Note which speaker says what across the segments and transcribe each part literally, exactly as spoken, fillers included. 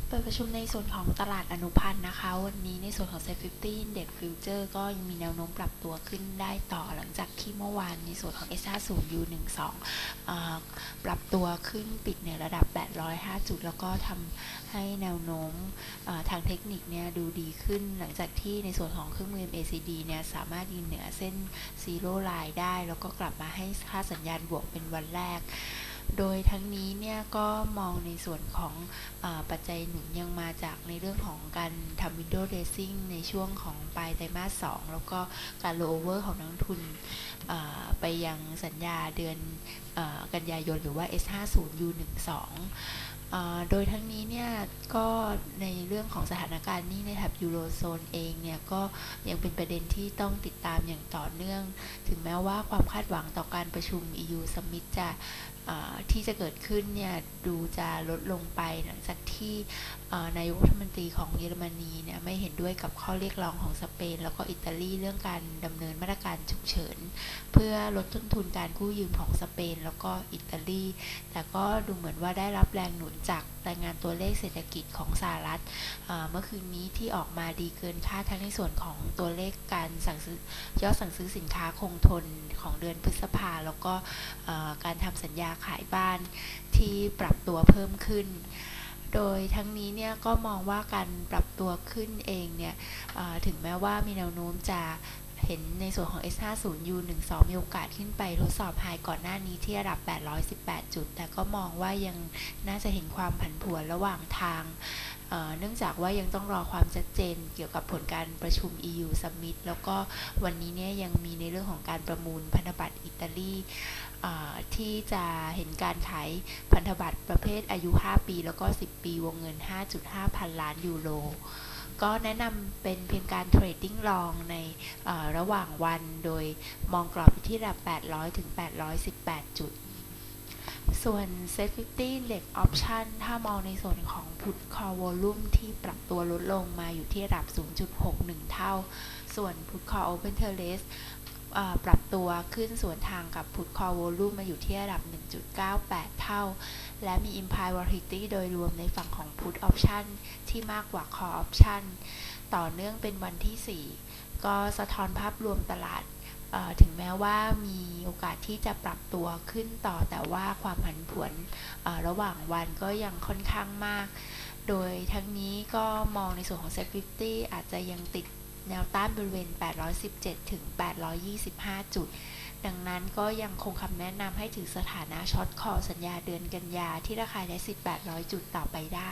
Speaker 1: เปิดประชุมในส่วนของตลาดอนุพันธ์นะคะวันนี้ในส่วนของ เซ็ต ห้าสิบ Index Future ก็ยังมีแนวโน้มปรับตัวขึ้นได้ต่อหลังจากที่เมื่อวานในส่วนของ เอส ห้าสิบ ยู สิบสอง ปรับตัวขึ้นปิดในระดับแปดร้อยห้าจุดแล้วก็ทำให้แนวโน้มทางเทคนิคเนี่ยดูดีขึ้นหลังจากที่ในส่วนของเครื่องมือ เอ็ม เอ ซี ดี เนี่ยสามารถยืนเหนือเส้น Zero Line ได้แล้วก็กลับมาให้ค่าสัญญาณบวกเป็นวันแรกโดยทั้งนี้เนี่ยก็มองในส่วนของอาปัจจัยหนุนยังมาจากในเรื่องของการทำ window dressing ในช่วงของปลายไตรมาสสองแล้วก็การ rollover ของนักลงทุนไปยังสัญญาเดือนกันยายนหรือว่า เอส ห้าสิบ ยู สิบสองโดยทั้งนี้เนี่ยก็ในเรื่องของสถานการณ์นี้ในแถบยูโรโซนเองเนี่ยก็ยังเป็นประเด็นที่ต้องติดตามอย่างต่อเนื่องถึงแม้ว่าความคาดหวังต่อการประชุม อี ยู Summit จะที่จะเกิดขึ้นเนี่ยดูจะลดลงไปหลังจากที่นายกรัฐมนตรีของเยอรมนีเนี่ยไม่เห็นด้วยกับข้อเรียกร้องของสเปนแล้วก็อิตาลีเรื่องการดำเนินมาตรการฉุกเฉินเพื่อลดต้นทุนการกู้ยืมของสเปนแล้วก็อิตาลีแต่ก็ดูเหมือนว่าได้รับแรงหนุนจากรายงานตัวเลขเศรษฐกิจของสหรัฐเมื่อคืนนี้ที่ออกมาดีเกินคาดทั้งในส่วนของตัวเลขการสั่งซื้อยอดสั่งซื้อสินค้าคงทนของเดือนพฤษภาแล้วก็การทำสัญญาขายบ้านที่ปรับตัวเพิ่มขึ้นโดยทั้งนี้เนี่ยก็มองว่าการปรับตัวขึ้นเองเนี่ยถึงแม้ว่ามีแนวโน้มจะเห็นในส่วนของ เอส ห้าสิบ ยู สิบสอง มีโอกาสขึ้นไปทดสอบไฮก่อนหน้านี้ที่ระดับแปดร้อยสิบแปดจุดแต่ก็มองว่ายังน่าจะเห็นความผันผวนระหว่างทางเนื่องจากว่ายังต้องรอความชัดเจนเกี่ยวกับผลการประชุม อี ยู Summit แล้วก็วันนี้เนี่ยยังมีในเรื่องของการประมูลพันธบัตรอิตาลีที่จะเห็นการขายพันธบัตรประเภทอายุห้าปีแล้วก็สิบปีวงเงิน ห้าจุดห้า พันล้านยูโรก็แนะนำเป็นเพียงการเทรดดิ้งลองในระหว่างวันโดยมองกรอบที่ระดับแปดร้อยถึงแปดร้อยสิบแปดจุดส่วน เซ็ต ห้าสิบ Index Option ถ้ามองในส่วนของ Put Call Volume ที่ปรับตัวลดลงมาอยู่ที่ระดับ ศูนย์จุดหกหนึ่ง เท่าส่วน Put Call Open Interest ปรับตัวขึ้นสวนทางกับ Put Call Volume มาอยู่ที่ระดับ หนึ่งจุดเก้าแปด เท่าและมี Implied Volatility โดยรวมในฝั่งของ Put Option ที่มากกว่า Call Option ต่อเนื่องเป็นวันที่สี่ก็สะท้อนภาพรวมตลาดถึงแม้ว่ามีโอกาสที่จะปรับตัวขึ้นต่อแต่ว่าความผันผวนระหว่างวันก็ยังค่อนข้างมากโดยทั้งนี้ก็มองในส่วนของ เซ็ต ห้าสิบ อาจจะยังติดแนวต้านบริเวณแปดร้อยสิบเจ็ดถึงแปดร้อยยี่สิบห้าจุดดังนั้นก็ยังคงคำแนะนำให้ถือสถานะช็อตคอลสัญญาเดือนกันยาที่ราคาได้สิบแปดร้อยจุดต่อไปได้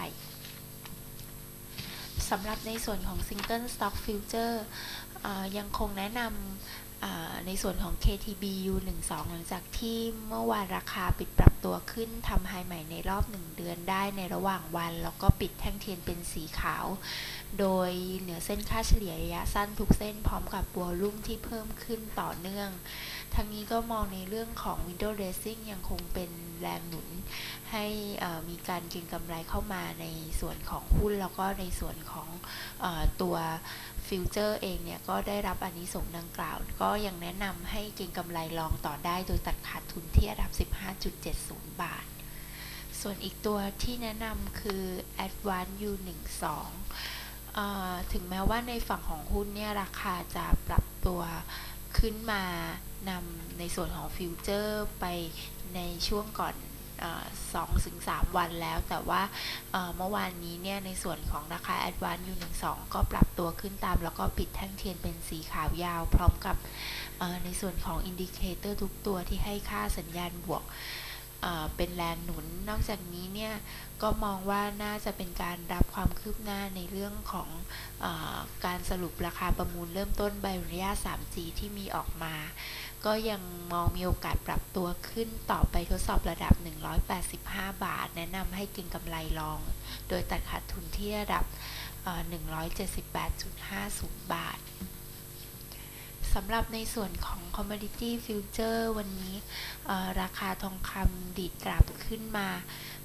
Speaker 1: สำหรับในส่วนของ Single Stock Future ยังคงแนะนำในส่วนของ เค ที บี ยู สิบสอง หลังจากที่เมื่อวานราคาปิดปรับตัวขึ้นทำไฮใหม่ในรอบหนึ่งเดือนได้ในระหว่างวันแล้วก็ปิดแท่งเทียนเป็นสีขาวโดยเหนือเส้นค่าเฉลี่ยระยะสั้นทุกเส้นพร้อมกับวอลลุ่มที่เพิ่มขึ้นต่อเนื่องทั้งนี้ก็มองในเรื่องของ window dressing ยังคงเป็นแรงหนุนให้มีการเก็งกำไรเข้ามาในส่วนของหุ้นแล้วก็ในส่วนของตัวฟิวเจอร์เองเนี่ยก็ได้รับอานิสงส์ดังกล่าวก็ยังแนะนำให้เก็งกำไรลองต่อได้โดยตัดขาดทุนที่ระดับ สิบห้าจุดเจ็ดศูนย์ บาทส่วนอีกตัวที่แนะนำคือ Advance ยู สิบสองถึงแม้ว่าในฝั่งของหุ้นเนี่ยราคาจะปรับตัวขึ้นมานำในส่วนของฟิวเจอร์ไปในช่วงก่อนสองถึงสามวันแล้วแต่ว่าเมื่อวานนี้เนี่ยในส่วนของราคา Advance ยู สิบสอง ก็ปรับตัวขึ้นตามแล้วก็ปิดแท่งเทียนเป็นสีขาวยาวพร้อมกับในส่วนของอินดิเคเตอร์ทุกตัวที่ให้ค่าสัญญาณบวกเป็นแรงหนุนนอกจากนี้เนี่ยก็มองว่าน่าจะเป็นการรับความคืบหน้าในเรื่องของอการสรุปราคาประมูลเริ่มต้นใบอนุญาต ทรี จี ที่มีออกมาก็ยังมองมีโอกาสปรับตัวขึ้นต่อไปทดสอบระดับหนึ่งร้อยแปดสิบห้าบาทแนะนำให้เก็งกำไรลองโดยตัดขาดทุนที่ระดับ หนึ่งร้อยเจ็ดสิบแปดจุดห้าศูนย์ บาทสำหรับในส่วนของ Commodity Future วันนี้ราคาทองคำดีดกลับขึ้นมา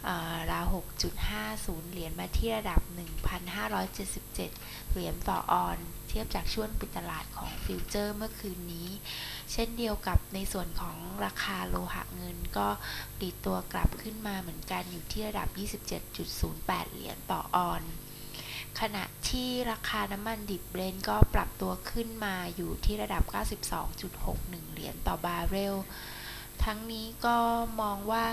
Speaker 1: ราว หกจุดห้าศูนย์ เหรียญมาที่ระดับ หนึ่งพันห้าร้อยเจ็ดสิบเจ็ด เหรียญต่อออนซ์เทียบจากช่วงปิดตลาดของฟิวเจอร์เมื่อคืนนี้เช่นเดียวกับในส่วนของราคาโลหะเงินก็ดีดตัวกลับขึ้นมาเหมือนกันอยู่ที่ระดับ ยี่สิบเจ็ดจุดศูนย์แปด เหรียญต่อออนซ์ขณะที่ราคาน้ำมันดิบเบรนท์ก็ปรับตัวขึ้นมาอยู่ที่ระดับ เก้าสิบสองจุดหกหนึ่ง เหรียญต่อบาร์เรลทั้งนี้ก็มองว่า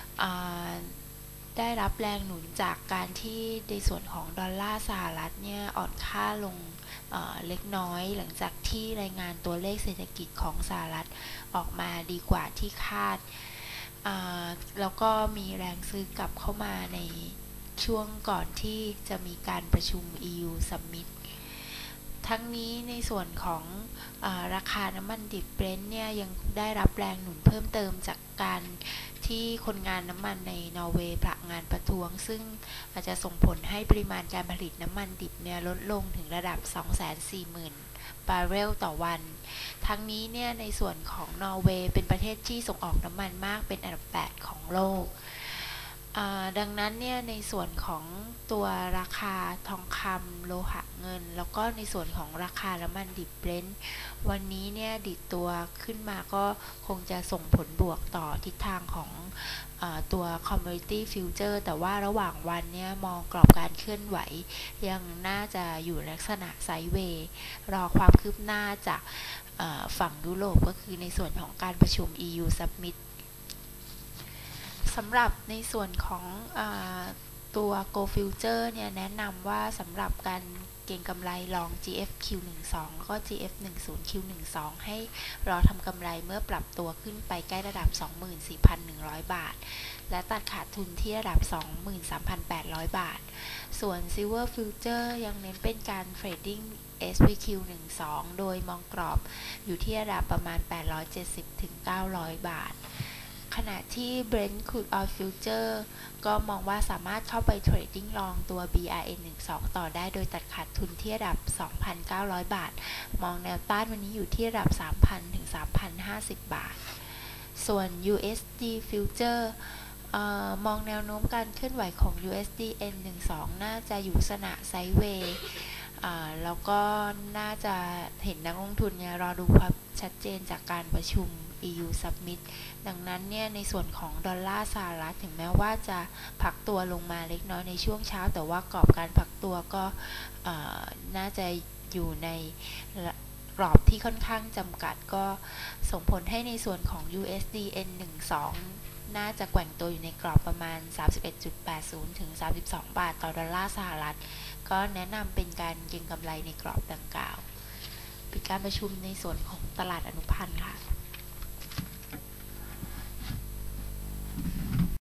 Speaker 1: ได้รับแรงหนุนจากการที่ในส่วนของดอลลาร์สหรัฐเนี่ยอ่อนค่าลงเเล็กน้อยหลังจากที่รายงานตัวเลขเศรษฐกิจของสหรัฐออกมาดีกว่าที่คาดแล้วก็มีแรงซื้อกลับเข้ามาในช่วงก่อนที่จะมีการประชุม อี ยู Summit ทั้งนี้ในส่วนของอราคาน้ำมันดิบเบรนท์เนี่ยยังได้รับแรงหนุนเพิ่มเติมจากการที่คนงานน้ำมันในนอร์เวย์ประงานประท้วงซึ่งอาจจะส่งผลให้ปริมาณการผลิตน้ำมันดิบเนี่ยลดลงถึงระดับ สองแสนสี่หมื่น บาร์เรลต่อวันทั้งนี้เนี่ยในส่วนของนอร์เวย์เป็นประเทศที่ส่งออกน้ำมันมากเป็นอันดับแปดของโลกดังนั้นเนี่ยในส่วนของตัวราคาทองคำโลหะเงินแล้วก็ในส่วนของราคาน้ำมันดิบเบรนท์วันนี้เนี่ยดิดตัวขึ้นมาก็คงจะส่งผลบวกต่อทิศทางของอตัว Commodity Future แต่ว่าระหว่างวันเนี่ยมองกรอบการเคลื่อนไหวยังน่าจะอยู่ลักษณะไซด์เวย์รอความคืบหน้าจากฝั่งยุโรปก็คือในส่วนของการประชุม อี ยู Summitสำหรับในส่วนของอตัว Go Future เนี่ยแนะนำว่าสำหรับการเก็งกำไรลอง จี เอฟ คิว สิบสอง แล้วก็ จี เอฟ สิบ คิว สิบสอง ให้รอทำกำไรเมื่อปรับตัวขึ้นไปใกล้ระดับ สองหมื่นสี่พันหนึ่งร้อย บาทและตัดขาดทุนที่ระดับ สองหมื่นสามพันแปดร้อย บาทส่วน Silver Future ยังเน้นเป็นการเทรดดิ้ง เอส พี คิว สิบสอง โดยมองกรอบอยู่ที่ระดับประมาณ แปดร้อยเจ็ดสิบถึงเก้าร้อย บาทขณะที่ Brent Crude Oil Future ก็มองว่าสามารถเข้าไปเทรดดิ้งลองตัว บี อาร์ เอ็น สิบสอง ต่อได้โดยตัดขาดทุนที่ระดับ สองพันเก้าร้อย บาทมองแนวต้านวันนี้อยู่ที่ระดับ สามพัน ถึง สามพันห้าสิบ บาทส่วน ยู เอส ดี Future เอ่อมองแนวโน้มการเคลื่อนไหวของ ยู เอส ดี เอ็น สิบสอง น่าจะอยู่ลักษณะไซด์เวย์แล้วก็น่าจะเห็นนักลงทุนเนี่ยรอดูความชัดเจนจากการประชุม อี ยู Summit ดังนั้นเนี่ยในส่วนของดอลลาร์สหรัฐถึงแม้ว่าจะพักตัวลงมาเล็กน้อยในช่วงเช้าแต่ว่ากรอบการพักตัวก็น่าจะอยู่ในกรอบที่ค่อนข้างจำกัดก็ส่งผลให้ในส่วนของ ยู เอส ดี เอ็น สิบสอง น่าจะแกว่งตัวอยู่ในกรอบประมาณ สามสิบเอ็ดจุดแปดศูนย์ ถึง สามสิบสอง บาทต่อดอลลาร์สหรัฐก็แนะนำเป็นการเก็งกำไรในกรอบดังกล่าวปิดการประชุมในส่วนของตลาดอนุพันธ์ค่ะ